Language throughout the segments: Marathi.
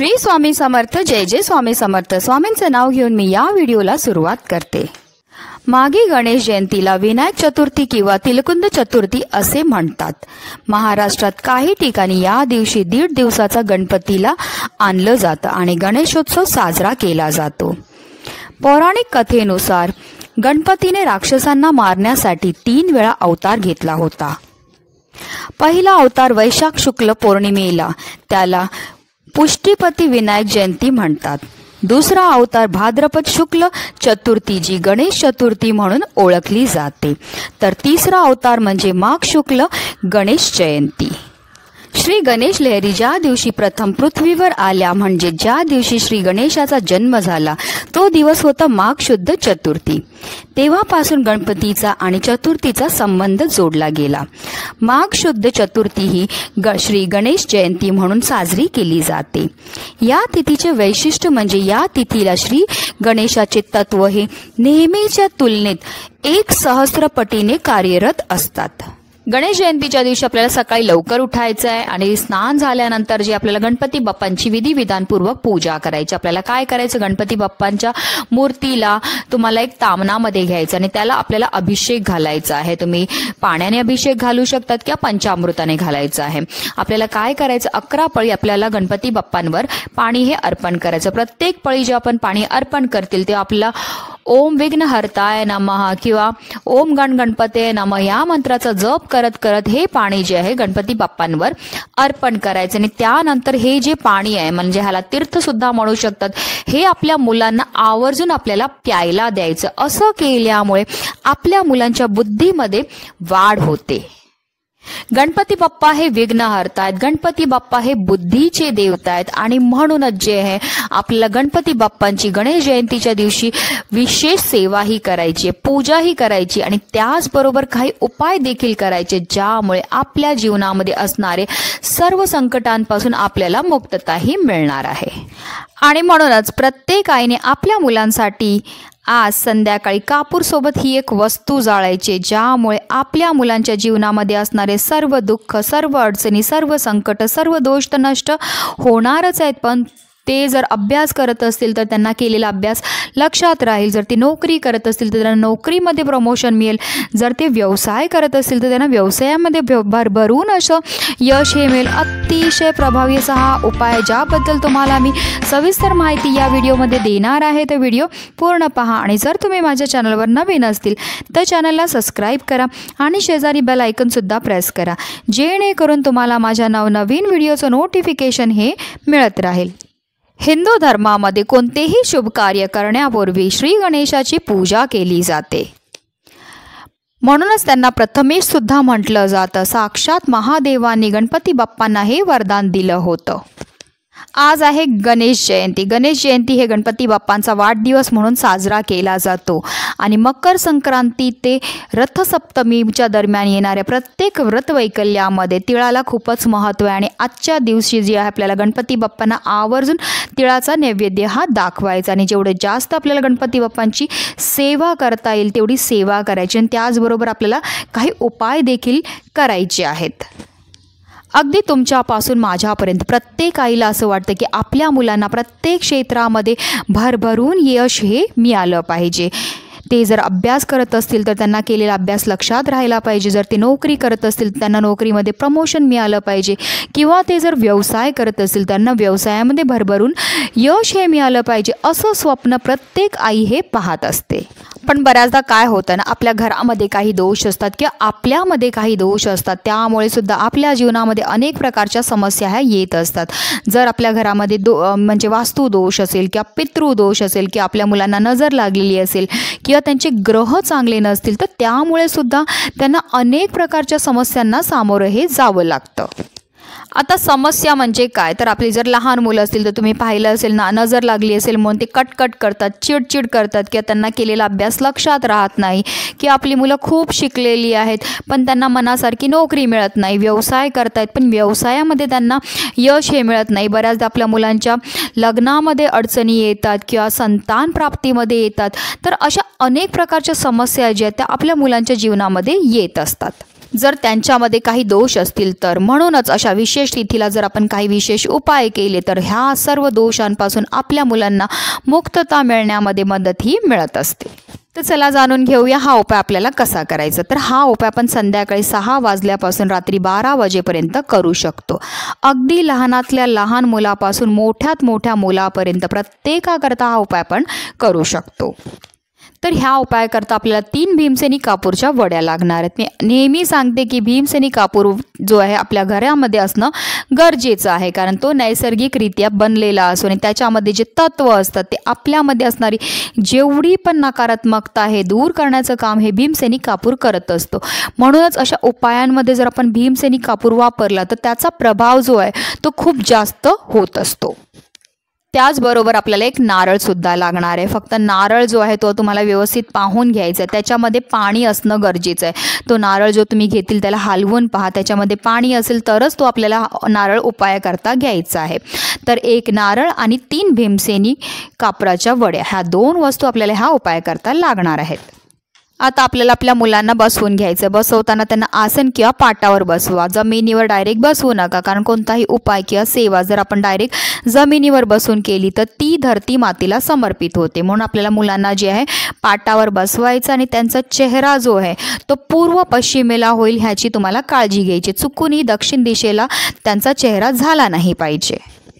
श्री स्वामी समर्थ. जय जय स्वामी समर्थ. स्वामींचं नाव घेऊन मी या व्हिडिओला सुरुवात करते. मागे गणेश जयंतीला विनायक चतुर्थी किंवा तिलकुंद चतुर्थी असे म्हणतात. महाराष्ट्रात काही ठिकाणी या दिवशी 1.5 दिवसाचा गणपतीला आणलं जातं आणि गणेशोत्सव साजरा केला जातो. पौराणिक कथेनुसार गणपतीने राक्षसांना मारण्यासाठी 3 वेळा अवतार घेतला होता. पहिला अवतार वैशाख शुक्ल पौर्णिमेला, त्याला पुष्टीपती विनायक जयंती म्हणतात. दुसरा अवतार भाद्रपद शुक्ल चतुर्थी जी गणेश चतुर्थी म्हणून ओळखली जाते. तर तिसरा अवतार म्हणजे माघ शुक्ल गणेश जयंती. श्री गणेश लहरी ज्या दिवशी प्रथम पृथ्वीवर आल्या म्हणजे ज्या दिवशी श्री गणेशाचा जन्म झाला तो दिवस होता माघ शुद्ध चतुर्थी. तेव्हापासून गणपतीचा आणि चतुर्थीचा संबंध जोडला गेला. माघ शुद्ध चतुर्थी ही श्री गणेश जयंती म्हणून साजरी केली जाते. या तिथीचे वैशिष्ट्य म्हणजे या तिथीला श्री गणेशाचे तत्व हे नेहमीच्या तुलनेत 1 सहस्त्रपटीने कार्यरत असतात. गणेश जयंतीच्या दिवशी आपल्याला सकाळी लवकर उठायचं आहे आणि स्नान झाल्यानंतर जे आपल्याला गणपती बाप्पांची विधिविधानपूर्वक पूजा करायची. आपल्याला काय करायचं, गणपती बाप्पांच्या मूर्तीला तुम्हाला एक तामणामध्ये घ्यायचं आणि त्याला आपल्याला अभिषेक घालायचा आहे. तुम्ही पाण्याने अभिषेक घालू शकतात किंवा पंचामृताने घालायचं आहे. आपल्याला काय करायचं, 11 पळी आपल्याला गणपती बाप्पांवर पाणी हे अर्पण करायचं. प्रत्येक पळी जे आपण पाणी अर्पण करतील ते आपल्याला ओम विघ्नहर्ताय नमः किंवा ओम गण गणपते नमः या मंत्राचा जप करत करत हे पाणी जे आहे गणपती बाप्पांवर अर्पण करायचं. आणि त्यानंतर हे जे पाणी आहे म्हणजे ह्याला तीर्थ सुद्धा म्हणू शकतात, हे आपल्या मुलांना आवर्जून आपल्याला प्यायला द्यायचं. असं केल्यामुळे आपल्या मुलांच्या बुद्धीमध्ये वाढ होते. गणपती बाप्पा हे विघ्नहर्ता आहेत, गणपती बाप्पा हे बुद्धीचे देवता आहेत आणि म्हणूनच जे आहे आपल्याला गणपती बाप्पांची गणेश जयंतीच्या दिवशी विशेष सेवाही करायची, पूजाही करायची आणि त्याचबरोबर काही उपाय देखील करायचे ज्यामुळे आपल्या जीवनामध्ये असणारे सर्व संकटांपासून आपल्याला मुक्तताही मिळणार आहे. आणि म्हणूनच प्रत्येक आईने आपल्या मुलांसाठी आज संध्याकाळी कापूर सोबत ही एक वस्तू जाळायची ज्यामुळे आपल्या मुलांच्या जीवनामध्ये असणारे सर्व दुःख, सर्व अडचणी, सर्व संकट, सर्व दोष तर नष्ट होणारच आहेत. पण ते जर अभ्यास करत असतील तर त्यांना केलेला अभ्यास लक्षात राहील. जर ते नोकरी करत असतील तर त्यांना नोकरीमध्ये प्रमोशन मिळेल. जर ते व्यवसाय करत असतील तर त्यांना व्यवसायामध्ये भरभरून असं यश हे मिळेल. अतिशय प्रभावी असा हा उपाय ज्याबद्दल तुम्हाला मी सविस्तर माहिती या व्हिडिओमध्ये देणार आहे. तर व्हिडिओ पूर्ण पहा आणि जर तुम्ही माझ्या चॅनलवर नवीन असतील तर चॅनलला सबस्क्राईब करा आणि शेजारी बेल आयकॉनसुद्धा प्रेस करा जेणेकरून तुम्हाला माझ्या नवनवीन व्हिडिओचं नोटिफिकेशन हे मिळत राहील. हिंदू धर्मामध्ये कोणतेही शुभ कार्य करण्यापूर्वी श्री गणेशाची पूजा केली जाते. म्हणूनच त्यांना प्रथमेश सुद्धा म्हटलं जातं. साक्षात महादेवांनी गणपती बाप्पांना हे वरदान दिलं होतं. आज आहे गणेश जयंती. गणेश जयंती हे गणपती बाप्पांचा वाढदिवस म्हणून साजरा केला जातो आणि मकर संक्रांती ते रथसप्तमीच्या दरम्यान येणाऱ्या प्रत्येक व्रतवैकल्यामध्ये तिळाला खूपच महत्त्व आहे. आणि आजच्या दिवशी जे आहे आपल्याला गणपती बाप्पांना आवर्जून तिळाचा नैवेद्य हा दाखवायचा आणि जेवढे जास्त आपल्याला गणपती बाप्पांची सेवा करता येईल तेवढी सेवा करायची आणि त्याचबरोबर आपल्याला काही उपाय देखील करायचे आहेत. अगदी तुमच्यापासून माझ्यापर्यंत प्रत्येक आईला असं वाटतं की आपल्या मुलांना प्रत्येक क्षेत्रामध्ये भरभरून यश हे मिळालं पाहिजे. ते जर अभ्यास करत असतील तर त्यांना केलेला अभ्यास लक्षात राहिला पाहिजे. जर ते नोकरी करत असतील तर त्यांना नोकरीमध्ये प्रमोशन मिळालं पाहिजे किंवा ते जर व्यवसाय करत असतील त्यांना व्यवसायामध्ये भरभरून यश हे मिळालं पाहिजे. असं स्वप्न प्रत्येक आई हे पाहत असते. पण बऱ्याचदा काय होतं ना, आपल्या घरामध्ये काही दोष असतात किंवा आपल्यामध्ये काही दोष असतात, त्यामुळे सुद्धा आपल्या जीवनामध्ये अनेक प्रकारच्या समस्या ह्या येत असतात. जर आपल्या घरामध्ये म्हणजे वास्तुदोष असेल किंवा पितृदोष असेल किंवा आपल्या मुलांना नजर लागलेली असेल किंवा त्यांचे ग्रह चांगले नसतील तर त्यामुळे सुद्धा त्यांना अनेक प्रकारच्या समस्यांना सामोरं हे जावं लागतं. आता समस्या म्हणजे काय, तर आपली जर लहान मुलं असतील तर तुम्ही पाहिलं असेल ना, नजर लागली असेल म्हणून ते कटकट करतात, चिडचिड करतात किंवा त्यांना केलेला अभ्यास लक्षात राहत नाही. की आपली मुलं खूप शिकलेली आहेत पण त्यांना मनासारखी नोकरी मिळत नाही, व्यवसाय करतायत पण व्यवसायामध्ये त्यांना यश हे मिळत नाही. बऱ्याचदा आपल्या मुलांच्या लग्नामध्ये अडचणी येतात किंवा संतान प्राप्तीमध्ये येतात. तर अशा अनेक प्रकारच्या समस्या ज्या आहेत त्या आपल्या मुलांच्या जीवनामध्ये येत असतात. जर त्यांच्यामध्ये काही दोष असतील तर. म्हणूनच अशा विशेष तिथीला जर आपण काही विशेष उपाय केले तर ह्या सर्व दोषांपासून आपल्या मुलांना मुक्तता मिळण्यामध्ये मदतही मिळत असते. तर चला जाणून घेऊया हा उपाय आपल्याला कसा करायचा. तर हा उपाय आपण संध्याकाळी 6 वाजल्यापासून रात्री 12 वाजेपर्यंत करू शकतो. अगदी लहानातल्या लहान मुलापासून मोठ्यात मोठ्या मुलापर्यंत प्रत्येकाकरता हा उपाय आपण करू शकतो. तर ह्या उपायाकरता आपल्याला 3 भीमसेनी कापूरच्या वड्या लागणार आहेत. मी नेहमी सांगते की भीमसेनी कापूर जो आहे आपल्या घरामध्ये असणं गरजेचं आहे, कारण तो नैसर्गिकरित्या बनलेला असो आणि त्याच्यामध्ये जे तत्व असतात ते आपल्यामध्ये असणारी जेवढी पण नकारात्मकता आहे दूर करण्याचं काम हे भीमसेनी कापूर करत असतो. म्हणूनच अशा उपायांमध्ये जर आपण भीमसेनी कापूर वापरला तर त्याचा प्रभाव जो आहे तो खूप जास्त होत असतो. त्याचबरोबर आपल्याला एक नारळसुद्धा लागणार आहे. फक्त नारळ जो आहे तो तुम्हाला व्यवस्थित पाहून घ्यायचा आहे. त्याच्यामध्ये पाणी असणं गरजेचं आहे. तो नारळ जो तुम्ही घेतील त्याला हलवून पहा, त्याच्यामध्ये पाणी असेल तरच तो आपल्याला नारळ उपायाकरता घ्यायचा आहे. तर 1 नारळ आणि 3 भीमसेनी कापराच्या वड्या ह्या 2 वस्तू आपल्याला ह्या उपायाकरता लागणार आहेत. आता आपल्याला आपल्या मुलांना बसवून घ्यायचं. बसवताना त्यांना आसन किंवा पाटावर बसवा. जमिनीवर डायरेक्ट बसवू नका, कारण कोणताही उपाय किंवा सेवा जर आपण डायरेक्ट जमिनीवर बसून केली तर ती धरती मातेला समर्पित होते. म्हणून आपल्याला मुलांना जे आहे पाटावर बसवायचं आणि त्यांचा चेहरा जो आहे तो पूर्व पश्चिमेला होईल ह्याची तुम्हाला काळजी घ्यायची. चुकूनही दक्षिण दिशेला त्यांचा चेहरा झाला नाही पाहिजे.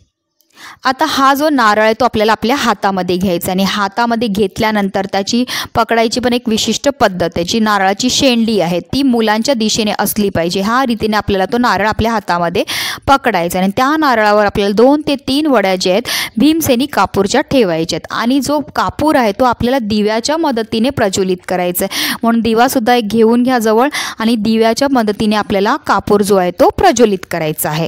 आता हा जो नारळ आहे तो आपल्याला आपल्या हातामध्ये घ्यायचा आणि हातामध्ये घेतल्यानंतर त्याची पकडायची पण एक विशिष्ट पद्धत आहे. जी नारळाची शेंडी आहे ती मुलांच्या दिशेने असली पाहिजे. ह्या रीतीने आपल्याला तो नारळ आपल्या हातामध्ये पकडायचा आणि त्या नारळावर आपल्याला 2 ते 3 वड्या जे आहेत भीमसेनी कापूरच्या ठेवायच्या आहेत. आणि जो कापूर आहे तो आपल्याला दिव्याच्या मदतीने प्रज्वलित करायचा आहे. म्हणून दिवासुद्धा एक घेऊन घ्या जवळ आणि दिव्याच्या मदतीने आपल्याला कापूर जो आहे तो प्रज्वलित करायचा आहे.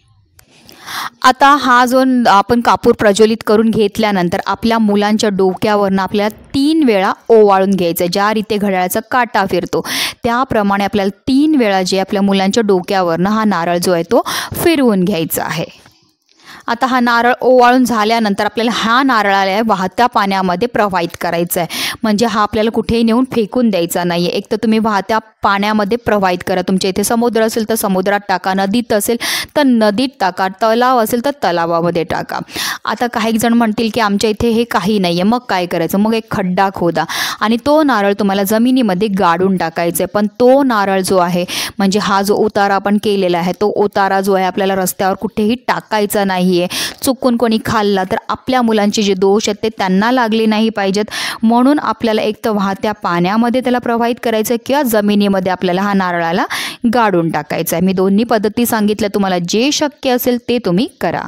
आता हा जो आपण कापूर प्रज्वलित करून घेतल्यानंतर आपल्या मुलांच्या डोक्यावरनं आपल्याला 3 वेळा ओवाळून घ्यायचं. ज्या रीते घड्याळाचा काटा फिरतो त्याप्रमाणे आपल्याला 3 वेळा जे आपल्या मुलांच्या डोक्यावरनं हा नारळ जो आहे तो फिरवून घ्यायचा आहे. आता हा नारळ ओवाळून झाल्यानंतर आपल्याला हा नारळाला वाहत्या पाण्यामध्ये प्रवाहित करायचा आहे. म्हणजे हा आपल्याला कुठेही नेऊन फेकून द्यायचा नाही आहे. एक तर तुम्ही वाहत्या पाण्यामध्ये प्रवाहित करा. तुमच्या इथे समुद्र असेल तर समुद्रात टाका, नदीत असेल तर नदीत टाका, तलाव असेल तर तलावामध्ये टाका. आता काही जण म्हणतील की आमच्या इथे हे काही नाही आहे, मग काय करायचं? मग एक खड्डा खोदा आणि तो नारळ तुम्हाला जमिनीमध्ये गाडून टाकायचा आहे. पण तो नारळ जो आहे म्हणजे हा जो उतारा आपण केलेला आहे तो उतारा जो आहे आपल्याला रस्त्यावर कुठेही टाकायचा नाही. चुकून कोणी खाल्ला तर आपल्या मुलांचे जे दोष आहेत ते त्यांना लागले नाही पाहिजेत. म्हणून आपल्याला एक तर वाहत्या पाण्यामध्ये त्याला प्रवाहित करायचं किंवा जमिनीमध्ये आपल्याला हा नारळाला गाडून टाकायचा आहे. मी दोन्ही पद्धती सांगितल्या, तुम्हाला जे शक्य असेल ते तुम्ही करा.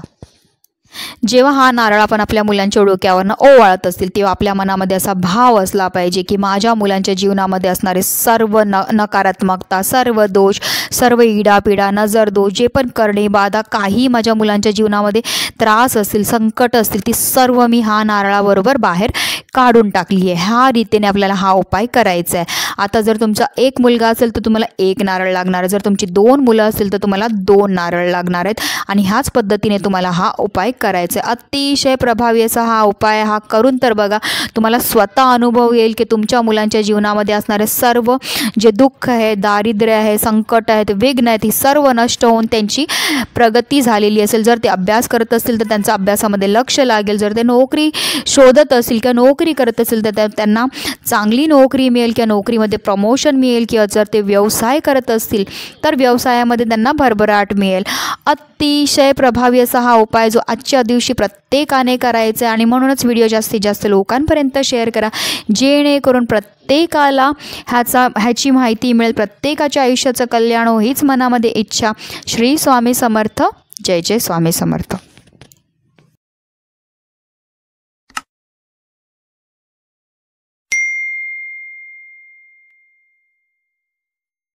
जेव्हा हा नारळ आपण आपल्या मुलांच्या डोक्यावरनं ओवाळत असतील तेव्हा आपल्या मनामध्ये असा भाव असला पाहिजे की माझ्या मुलांच्या जीवनामध्ये असणारे सर्व नकारात्मकता, सर्व दोष, सर्व इडापिडा, नजर दोष, जे पण करणे बाधा, काही माझ्या मुलांच्या जीवनामध्ये त्रास असतील, संकट असतील, ती सर्व मी हा नारळाबरोबर बाहेर काढून टाकली आहे. ह्या रीतीने आपल्याला हा उपाय करायचा आहे. आता जर तुमचा 1 मुलगा असेल तर तुम्हाला 1 नारळ लागणार आहे. जर तुमची 2 मुलं असेल तर तुम्हाला 2 नारळ लागणार आहेत. आणि ह्याच पद्धतीने तुम्हाला हा उपाय करायचा आहे. अतिशय प्रभावी असा हा उपाय हा करून तर बघा. तुम्हाला स्वतः अनुभव येईल की तुमच्या मुलांच्या जीवनामध्ये असणारे सर्व जे दुःख आहे, दारिद्र्य आहे, संकट आहेत, विघ्न आहेत, ही सर्व नष्ट होऊन त्यांची प्रगती झालेली असेल. जर ते अभ्यास करत असतील तर त्यांचं अभ्यासामध्ये लक्ष लागेल. जर ते नोकरी शोधत असतील किंवा नोकरी करत असेल तर त्यांना चांगली नोकरी मिळेल किंवा नोकरीमध्ये प्रमोशन मिळेल. किंवा जर ते व्यवसाय करत असतील तर व्यवसायामध्ये त्यांना भरभराट मिळेल. अतिशय प्रभावी असा हा उपाय जो आजच्या दिवशी प्रत्येकाने करायचा आहे. आणि म्हणूनच व्हिडिओ जास्तीत जास्त लोकांपर्यंत शेअर करा, जेणेकरून प्रत्येकाला ह्याची माहिती मिळेल. प्रत्येकाच्या आयुष्याचं कल्याण हो हीच मनामध्ये इच्छा. श्री स्वामी समर्थ. जय जय स्वामी समर्थ.